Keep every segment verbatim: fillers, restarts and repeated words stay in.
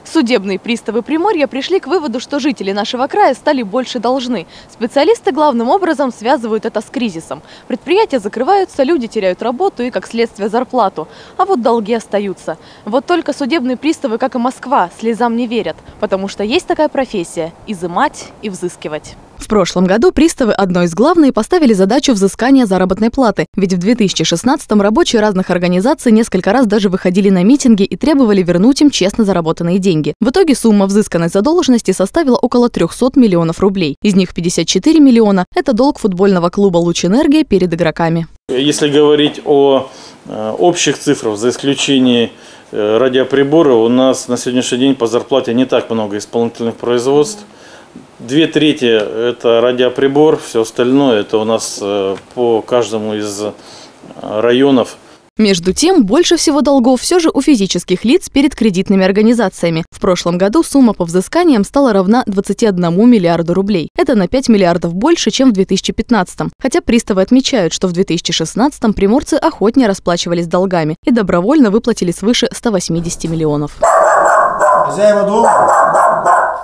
Судебные приставы Приморья пришли к выводу, что жители нашего края стали больше должны. Специалисты главным образом связывают это с кризисом. Предприятия закрываются, люди теряют работу и, как следствие, зарплату. А вот долги остаются. Вот только судебные приставы, как и Москва, слезам не верят. Потому что есть такая профессия – изымать и взыскивать. В прошлом году приставы одной из главных поставили задачу взыскания заработной платы. Ведь в две тысячи шестнадцатом рабочие разных организаций несколько раз даже выходили на митинги и требовали вернуть им честно заработанные деньги. В итоге сумма взысканной задолженности составила около трёхсот миллионов рублей. Из них пятьдесят четыре миллиона – это долг футбольного клуба «Лучэнергия» перед игроками. Если говорить о общих цифрах, за исключением радиоприбора, у нас на сегодняшний день по зарплате не так много исполнительных производств. Две трети – это радиоприбор, все остальное – это у нас по каждому из районов. Между тем, больше всего долгов все же у физических лиц перед кредитными организациями. В прошлом году сумма по взысканиям стала равна двадцати одному миллиарду рублей. Это на пять миллиардов больше, чем в две тысячи пятнадцатом. Хотя приставы отмечают, что в две тысячи шестнадцатом приморцы охотнее расплачивались долгами и добровольно выплатили свыше ста восьмидесяти миллионов. Хозяева дома?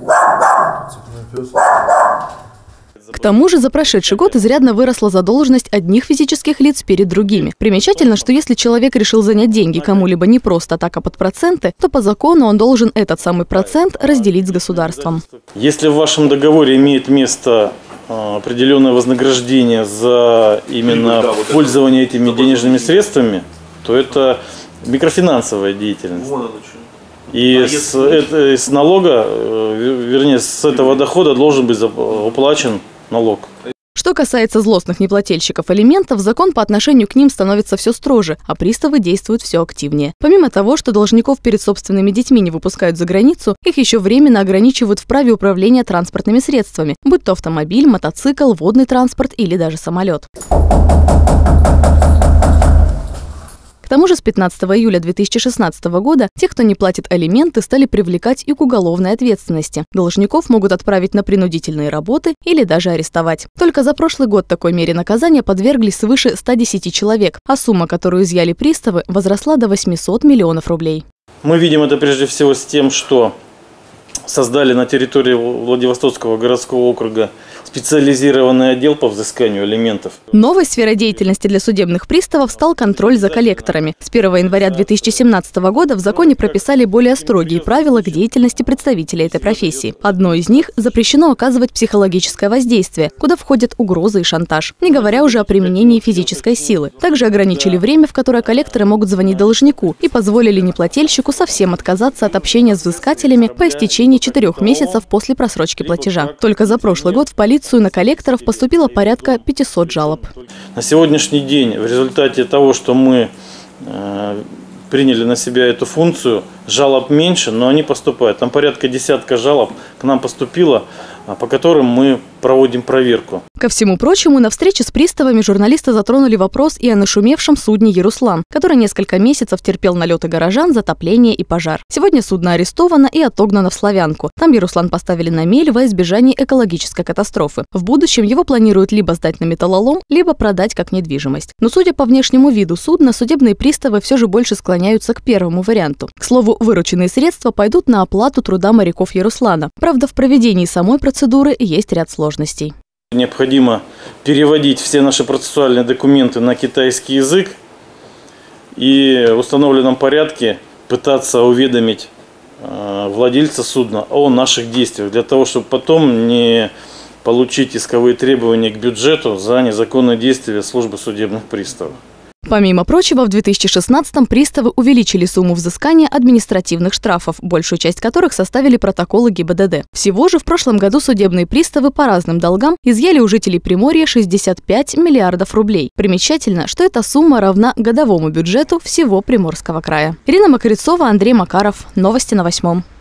К тому же за прошедший год изрядно выросла задолженность одних физических лиц перед другими. Примечательно, что если человек решил занять деньги кому-либо не просто так, а под проценты, то по закону он должен этот самый процент разделить с государством. Если в вашем договоре имеет место определенное вознаграждение за именно пользование этими денежными средствами, то это микрофинансовая деятельность. И с, это, с налога, вернее, с этого дохода должен быть уплачен налог. Что касается злостных неплательщиков алиментов, закон по отношению к ним становится все строже, а приставы действуют все активнее. Помимо того, что должников перед собственными детьми не выпускают за границу, их еще временно ограничивают в праве управления транспортными средствами, будь то автомобиль, мотоцикл, водный транспорт или даже самолет. К тому же с пятнадцатого июля две тысячи шестнадцатого года тех, кто не платит алименты, стали привлекать и к уголовной ответственности. Должников могут отправить на принудительные работы или даже арестовать. Только за прошлый год такой мере наказания подверглись свыше ста десяти человек, а сумма, которую изъяли приставы, возросла до восьмисот миллионов рублей. Мы видим это прежде всего с тем, что создали на территории Владивостокского городского округа специализированный отдел по взысканию алиментов. Новой сферой деятельности для судебных приставов стал контроль за коллекторами. С первого января две тысячи семнадцатого года в законе прописали более строгие правила к деятельности представителей этой профессии. Одно из них – запрещено оказывать психологическое воздействие, куда входят угрозы и шантаж, не говоря уже о применении физической силы. Также ограничили время, в которое коллекторы могут звонить должнику, и позволили неплательщику совсем отказаться от общения с взыскателями по истечении четырех месяцев после просрочки платежа. Только за прошлый год в полицию на коллекторов поступило порядка пятисот жалоб. На сегодняшний день в результате того, что мы э, приняли на себя эту функцию, жалоб меньше, но они поступают. Там порядка десятка жалоб к нам поступило, по которым мы проводим проверку. Ко всему прочему, на встрече с приставами журналисты затронули вопрос и о нашумевшем судне «Яруслан», который несколько месяцев терпел налеты горожан, затопление и пожар. Сегодня судно арестовано и отогнано в Славянку. Там «Яруслан» поставили на мель во избежание экологической катастрофы. В будущем его планируют либо сдать на металлолом, либо продать как недвижимость. Но судя по внешнему виду судна, судебные приставы все же больше склоняются к первому варианту. К слову, вырученные средства пойдут на оплату труда моряков «Яруслана». Правда, в проведении самой процедуры есть ряд сложностей. Необходимо переводить все наши процессуальные документы на китайский язык и в установленном порядке пытаться уведомить владельца судна о наших действиях, для того, чтобы потом не получить исковые требования к бюджету за незаконные действия службы судебных приставов. Помимо прочего, в две тысячи шестнадцатом приставы увеличили сумму взыскания административных штрафов, большую часть которых составили протоколы ГИБДД. Всего же в прошлом году судебные приставы по разным долгам изъяли у жителей Приморья шестьдесят пять миллиардов рублей. Примечательно, что эта сумма равна годовому бюджету всего Приморского края. Ирина Макарицова, Андрей Макаров. Новости на восьмом.